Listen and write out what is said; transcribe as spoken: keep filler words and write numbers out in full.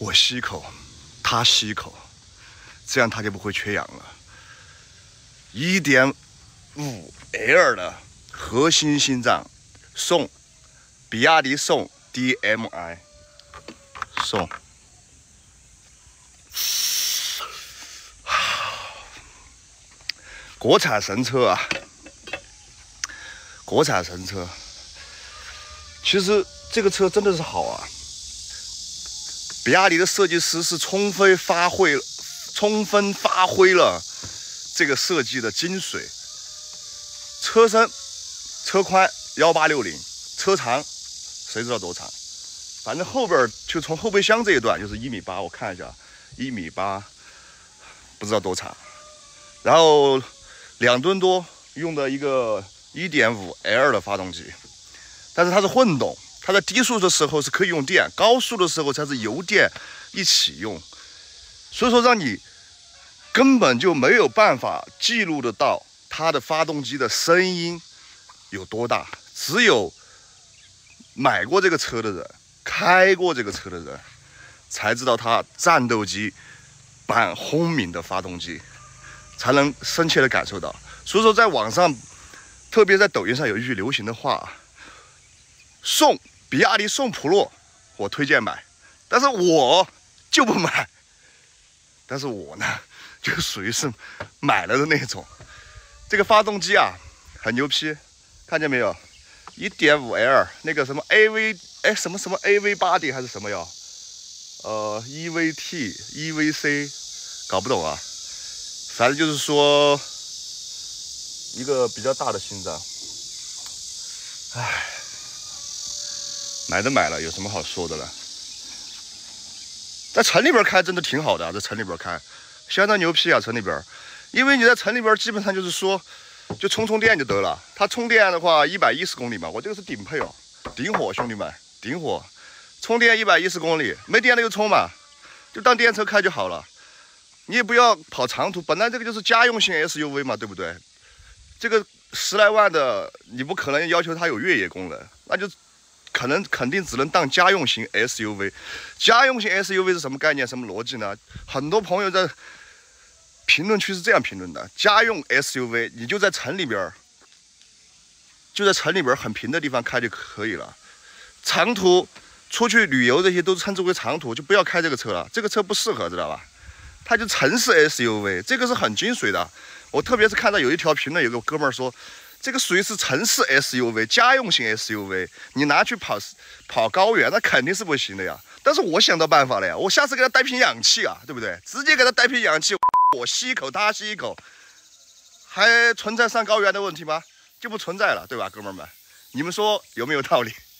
我吸一口，他吸一口，这样他就不会缺氧了。一点五 L 的核心心脏，宋，比亚迪宋 D M I， 宋。国产神车啊，国产神车。其实这个车真的是好啊。比亚迪的设计师是充分发挥，充分发挥了这个设计的精髓。车身、车宽一八六零，车长谁知道多长？反正后边就从后备箱这一段就是一米八，我看一下，一米八，不知道多长。然后两吨多，用的一个 一点五 L 的发动机，但是它是混动。它在低速的时候是可以用电，高速的时候才是油电一起用，所以说让你根本就没有办法记录得到它的发动机的声音有多大，只有买过这个车的人，开过这个车的人才知道它战斗机般轰鸣的发动机，才能深切的感受到。所以说在网上，特别在抖音上有一句流行的话，宋比亚迪宋普洛，我推荐买，但是我就不买。但是我呢，就属于是买了的那种。这个发动机啊，很牛批，看见没有 ？一点五 L 那个什么 A V 哎什么什么 A V 八 D 还是什么哟？呃 E V T E V C 搞不懂啊。反正就是说一个比较大的心脏。唉。买都买了，有什么好说的了？在城里边开真的挺好的、啊，在城里边开相当牛批啊！城里边，因为你在城里边基本上就是说，就充充电就得了。它充电的话一百一十公里嘛，我这个是顶配哦，顶火兄弟们，顶火！充电一百一十公里，没电了就充嘛，就当电车开就好了。你也不要跑长途，本来这个就是家用型 S U V 嘛，对不对？这个十来万的，你不可能要求它有越野功能，那就。可能肯定只能当家用型 S U V， 家用型 S U V 是什么概念、什么逻辑呢？很多朋友在评论区是这样评论的：家用 S U V 你就在城里边，就在城里边很平的地方开就可以了。长途出去旅游这些都称之为长途，就不要开这个车了，这个车不适合，知道吧？它就城市 S U V， 这个是很精髓的。我特别是看到有一条评论，有个哥们儿说。这个属于是城市 S U V， 家用型 S U V， 你拿去跑跑高原，那肯定是不行的呀。但是我想到办法了呀，我下次给他带瓶氧气啊，对不对？直接给他带瓶氧气，我吸一口，他吸一口，还存在上高原的问题吗？就不存在了，对吧，哥们儿们？你们说有没有道理？